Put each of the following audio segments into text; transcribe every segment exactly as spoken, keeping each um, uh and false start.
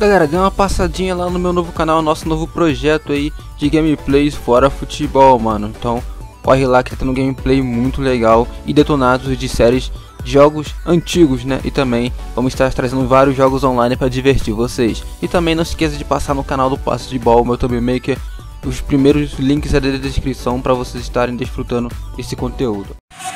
Galera, dê uma passadinha lá no meu novo canal, nosso novo projeto aí de gameplays fora futebol, mano. Então corre lá que tá tendo gameplay muito legal e detonados de séries de jogos antigos, né? E também vamos estar trazendo vários jogos online para divertir vocês. E também não se esqueça de passar no canal do Passe de Ball, meu Thumb Maker. Os primeiros links aí da descrição para vocês estarem desfrutando esse conteúdo.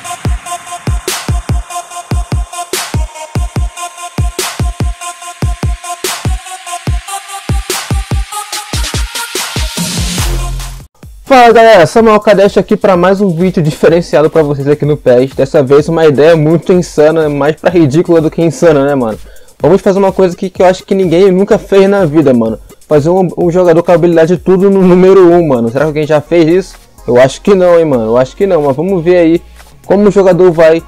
Fala galera, Samuel Kadesh aqui para mais um vídeo diferenciado para vocês aqui no P E S. Dessa vez uma ideia muito insana, mais pra ridícula do que insana, né, mano? Vamos fazer uma coisa aqui que eu acho que ninguém nunca fez na vida, mano. Fazer um, um jogador com habilidade tudo no número um, mano. Será que alguém já fez isso? Eu acho que não, hein, mano. Eu acho que não, mas vamos ver aí como o jogador vai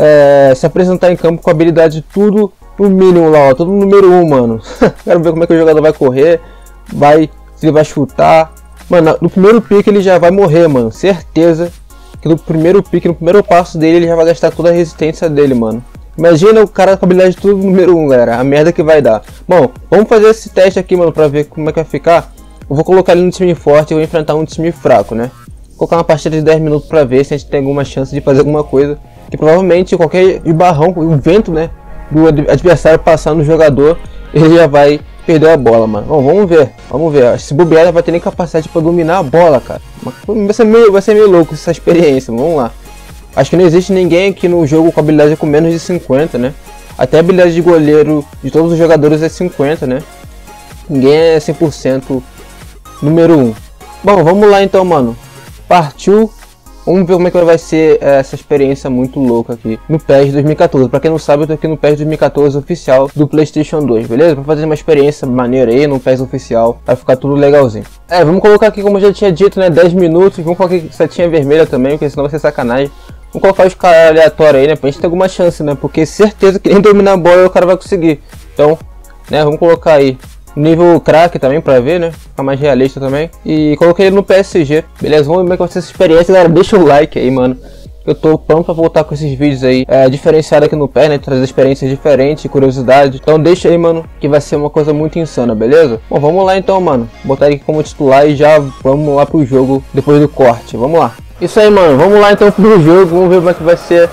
é, se apresentar em campo com habilidade tudo no mínimo lá, ó. Tudo no número um, mano. Quero ver como é que o jogador vai correr, vai, se ele vai chutar. Mano, no primeiro pique ele já vai morrer, mano. Certeza que no primeiro pique, no primeiro passo dele, ele já vai gastar toda a resistência dele, mano. Imagina o cara com a habilidade tudo número um, galera. A merda que vai dar. Bom, vamos fazer esse teste aqui, mano, pra ver como é que vai ficar. Eu vou colocar ele no time forte e vou enfrentar um time fraco, né? Vou colocar uma partida de dez minutos pra ver se a gente tem alguma chance de fazer alguma coisa. Que provavelmente qualquer barrão, o vento, né, do adversário passar no jogador, ele já vai perder a bola, mano. Bom, vamos ver, vamos ver. Se bobear, ela vai ter nem capacidade pra dominar a bola, cara. Vai ser meio, vai ser meio louco essa experiência, vamos lá. Acho que não existe ninguém aqui no jogo com habilidade com menos de cinquenta, né? Até a habilidade de goleiro de todos os jogadores é cinquenta, né? Ninguém é cem por cento número um. Bom, vamos lá então, mano. Partiu. Vamos ver como é que vai ser essa experiência muito louca aqui no P E S dois mil e quatorze. Pra quem não sabe, eu tô aqui no P E S dois mil e quatorze oficial do PlayStation dois, beleza? Pra fazer uma experiência maneira aí no P E S oficial, vai ficar tudo legalzinho. É, vamos colocar aqui, como eu já tinha dito, né, dez minutos. Vamos colocar aqui setinha vermelha também, porque senão vai ser sacanagem. Vamos colocar os caras aleatórios aí, né, pra gente ter alguma chance, né? Porque certeza que nem dominar a bola o cara vai conseguir. Então, né, vamos colocar aí nível craque também pra ver, né? Ficar mais realista também. E coloquei ele no P S G. Beleza, vamos ver como é que vai ser essa experiência, galera. Deixa o like aí, mano. Eu tô pronto pra voltar com esses vídeos aí é, diferenciados aqui no P E S, né? Trazer experiências diferentes, curiosidade. Então deixa aí, mano, que vai ser uma coisa muito insana, beleza? Bom, vamos lá então, mano. Botar ele aqui como titular e já vamos lá pro jogo depois do corte. Vamos lá. Isso aí, mano. Vamos lá então pro jogo. Vamos ver como é que vai ser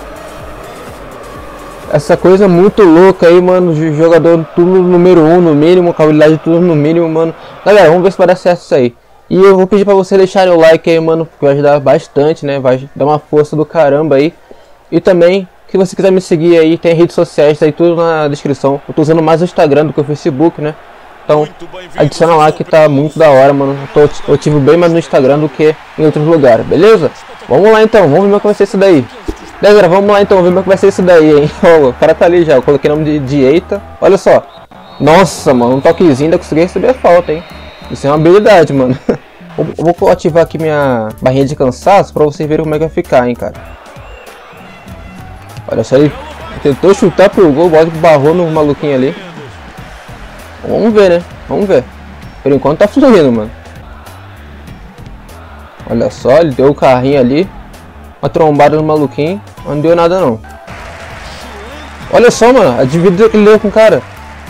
essa coisa muito louca aí, mano, de jogador tudo número um no mínimo, com habilidade tudo no mínimo, mano. Galera, vamos ver se vai dar certo isso aí. E eu vou pedir pra vocês deixarem o like aí, mano, porque vai ajudar bastante, né, vai dar uma força do caramba aí. E também, se você quiser me seguir aí, tem redes sociais, tá aí tudo na descrição. Eu tô usando mais o Instagram do que o Facebook, né. Então, adiciona lá que tá muito da hora, mano. Eu tô ativo bem mais no Instagram do que em outros lugares, beleza? Vamos lá então, vamos ver como é que vai ser isso daí. Galera, vamos lá então ver como é que vai ser isso daí, hein? Oh, o cara tá ali já, eu coloquei o nome de, de Eita. Olha só. Nossa, mano, um toquezinho ainda consegui receber a falta, hein? Isso é uma habilidade, mano. Eu vou ativar aqui minha barrinha de cansaço pra vocês verem como é que vai ficar, hein, cara. Olha só, ele tentou chutar pro gol, o bola barrou no maluquinho ali. Vamos ver, né? Vamos ver. Por enquanto tá fluindo, mano. Olha só, ele deu o carrinho ali. Uma trombada no maluquinho, não deu nada não. Olha só, mano, a dividida que ele deu com o cara.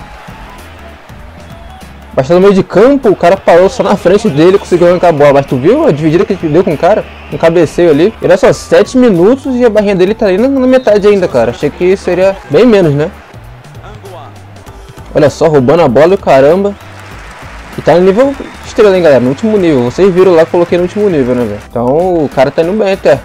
Bastante no meio de campo, o cara parou só na frente dele e conseguiu arrancar a bola. Mas tu viu a dividida que ele deu com o cara? Um cabeceio ali. E olha só, sete minutos e a barrinha dele tá ali na, na metade ainda, cara. Achei que seria bem menos, né? Olha só, roubando a bola e o caramba. E tá no nível estrela, hein, galera, no último nível. Vocês viram lá que eu coloquei no último nível, né, velho? Então o cara tá indo bem até.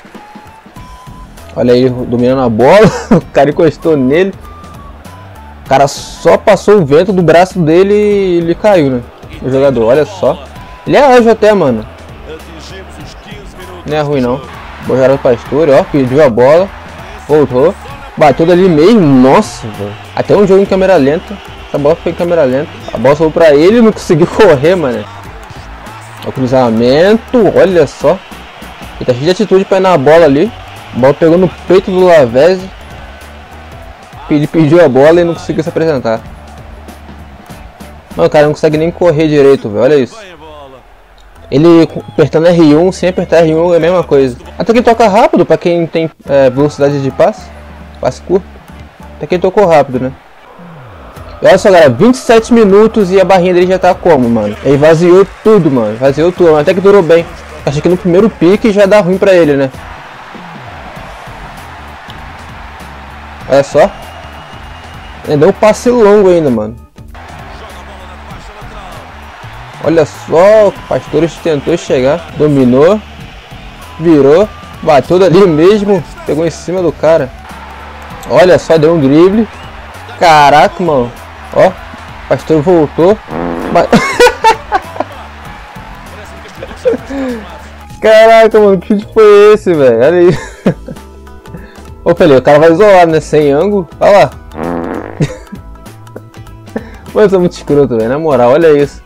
Olha aí, dominando a bola, o cara encostou nele. O cara só passou o vento do braço dele e ele caiu, né? O jogador, olha só. Ele é ágil até, mano. Não é ruim não. Boa jogada do Pastore, ó, pediu a bola. Voltou. Bateu dali mesmo, nossa, velho. Até um jogo em câmera lenta. Essa bola foi em câmera lenta. A bola sobrou pra ele e não conseguiu correr, mano. O cruzamento, olha só. Ele tá cheio de atitude pra ir na bola ali. A bola pegou no peito do Lavezzi. Ele pediu a bola e não conseguiu se apresentar. Mano, o cara não consegue nem correr direito, velho. Olha isso. Ele apertando R um, sem apertar R um é a mesma coisa. Até que toca rápido pra quem tem é, velocidade de passe. Passe curto. Até que ele tocou rápido, né? E olha só, galera, vinte e sete minutos e a barrinha dele já tá como, mano? Ele vaziou tudo, mano. Vaziou tudo, até que durou bem. Achei que no primeiro pique já dá ruim pra ele, né? Olha só. Ele deu um passe longo ainda, mano. Olha só, o Pastores tentou chegar. Dominou. Virou. Bateu dali mesmo. Pegou em cima do cara. Olha só, deu um drible. Caraca, mano. Ó, o Pastor voltou. Caraca, mano, que chute foi esse, velho? Olha aí. Ô, Pelé, o cara vai isolado, né? Sem ângulo. Olha lá. Mano, eu sou muito escroto, velho. Na moral, olha isso.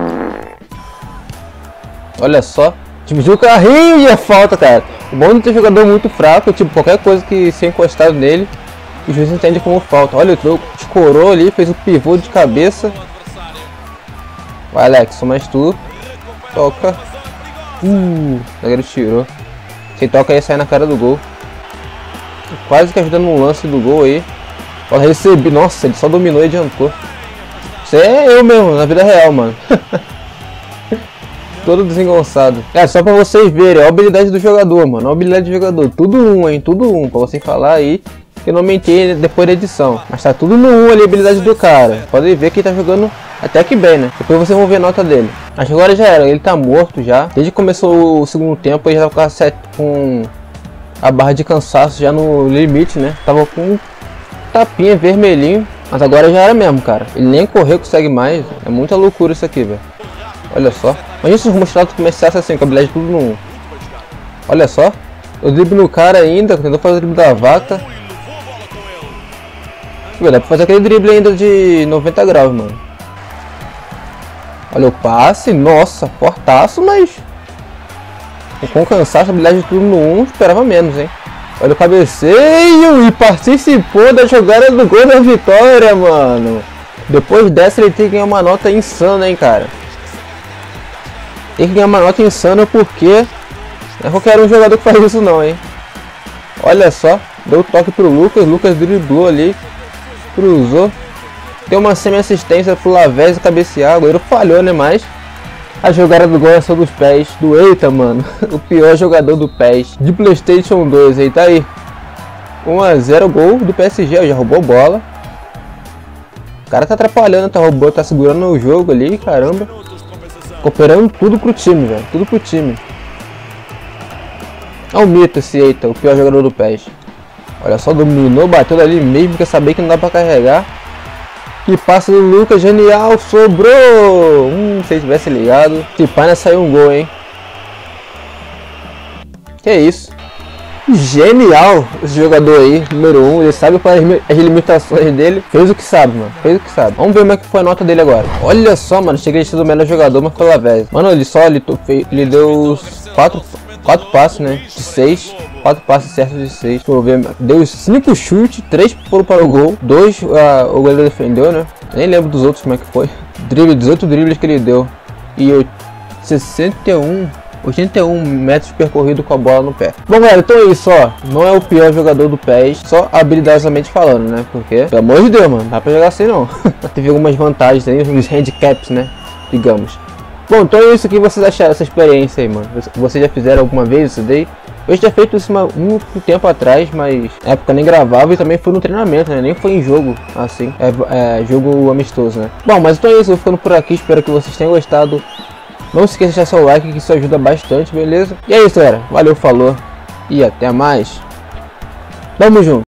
Olha só. Dividiu o carrinho e é falta, cara. O bom de ter jogador muito fraco, tipo, qualquer coisa que ser encostado nele, o juiz entende como falta. Olha o troco, escorou ali, fez o pivô de cabeça. Vai, Alex, mais tu. Toca. Uh, o zagueiro tirou. Se toca ia sair na cara do gol. Quase que ajudando no lance do gol aí. Ó, recebi. Nossa, ele só dominou e adiantou. Isso é eu mesmo, na vida real, mano. Todo desengonçado. É, só pra vocês verem, a habilidade do jogador, mano. A habilidade do jogador. Tudo um, hein? Tudo um. Pra vocês falar aí. Que eu não menti depois da edição. Mas tá tudo no um ali, a habilidade do cara. Podem ver que ele tá jogando até que bem, né? Depois vocês vão ver a nota dele. Mas agora já era. Ele tá morto já. Desde que começou o segundo tempo, ele já tava com a barra de cansaço já no limite, né? Tava com um tapinha vermelhinho. Mas agora já era mesmo, cara. Ele nem correr consegue mais. É muita loucura isso aqui, velho. Olha só. Imagina se os mostrados começassem assim, com a habilidade tudo no um. Olha só. Eu drible no cara ainda. Tentou fazer o drible da vaca. Dá pra fazer aquele drible ainda de noventa graus, mano. Olha o passe. Nossa, fortaço, mas... com cansaço, a habilidade de tudo no um, esperava menos, hein. Olha o cabeceio e participou da jogada do gol da vitória, mano. Depois dessa ele tem que ganhar uma nota insana, hein, cara. Tem que ganhar uma nota insana porque não é qualquer um jogador que faz isso não, hein. Olha só, deu toque pro Lucas, Lucas driblou ali, cruzou. Tem uma semi-assistência pro Lavezzi cabecear, o goleiro falhou, né, mas a jogada do gol é só dos pés do Eita, mano. O pior jogador do P E S de PlayStation dois aí, tá aí. um a zero gol do P S G, já roubou bola. O cara tá atrapalhando, tá roubando, tá segurando o jogo ali, caramba. Cooperando tudo pro time, velho, tudo pro time. É um mito esse Eita, o pior jogador do P E S. Olha só, dominou, bateu ali mesmo, quer saber que não dá pra carregar. Que passa do Lucas, genial, sobrou! Hum, se ele tivesse ligado, se pá, né, saiu um gol, hein? Que isso? Genial esse jogador aí, número um, ele sabe para as limitações dele, fez o que sabe, mano, fez o que sabe. Vamos ver como é que foi a nota dele agora. Olha só, mano, cheguei a ser o melhor jogador, mas foi o Lavezzi. Mano, ele só, ele, ele deu quatro, quatro passes, né, de seis. quatro passes certos de seis. Deixa eu ver. Deu cinco chutes, três foram para o gol. dois uh, o goleiro defendeu, né? Nem lembro dos outros como é que foi. Drible, dezoito dribles que ele deu. E sessenta e um, oitenta e um metros percorridos com a bola no pé. Bom, galera, então é isso, ó. Não é o pior jogador do P E S, só habilidosamente falando, né? Porque, pelo amor de Deus, mano, não dá pra jogar assim não. Teve algumas vantagens aí, uns handicaps, né? Digamos. Bom, então é isso que vocês acharam dessa experiência aí, mano. Vocês já fizeram alguma vez isso daí? Eu já feito isso muito tempo atrás, mas na época nem gravava e também foi no treinamento, né? Nem foi em jogo, assim, é, é jogo amistoso, né? Bom, mas então é isso, eu vou ficando por aqui, espero que vocês tenham gostado. Não se esqueça de deixar seu like, que isso ajuda bastante, beleza? E é isso, galera. Valeu, falou e até mais. Tamo junto.